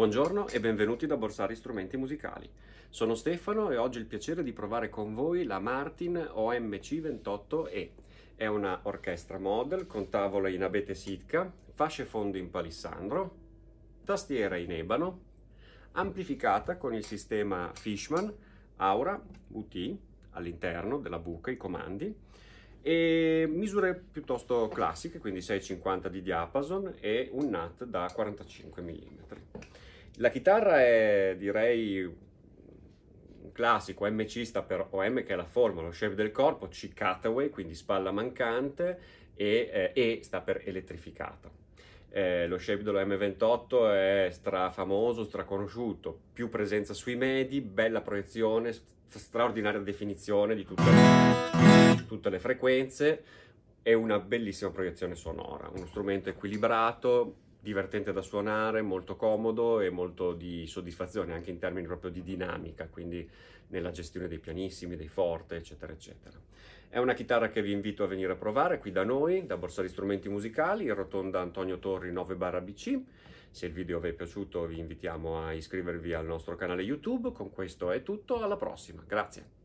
Buongiorno e benvenuti da Borsari Strumenti Musicali. Sono Stefano e oggi ho il piacere di provare con voi la Martin OMC28E. È una orchestra model con tavole in abete Sitka, fasce fondo in palissandro, tastiera in ebano, amplificata con il sistema Fishman Aura UT all'interno della buca, i comandi, e misure piuttosto classiche, quindi 6,50 di diapason e un nut da 45 mm. La chitarra è, direi, un classico. MC sta per OM, che è la forma, lo shape del corpo, C cutaway, quindi spalla mancante, e E sta per elettrificata. Lo shape dello M28 è strafamoso, straconosciuto, più presenza sui medi, bella proiezione, straordinaria definizione di tutte le frequenze e una bellissima proiezione sonora. Uno strumento equilibrato, divertente da suonare, molto comodo e molto di soddisfazione anche in termini proprio di dinamica, quindi nella gestione dei pianissimi, dei forte, eccetera, eccetera. È una chitarra che vi invito a venire a provare qui da noi, da Borsari Strumenti Musicali, in rotonda Antonio Torri 9/BC. Se il video vi è piaciuto vi invitiamo a iscrivervi al nostro canale YouTube. Con questo è tutto, alla prossima, grazie!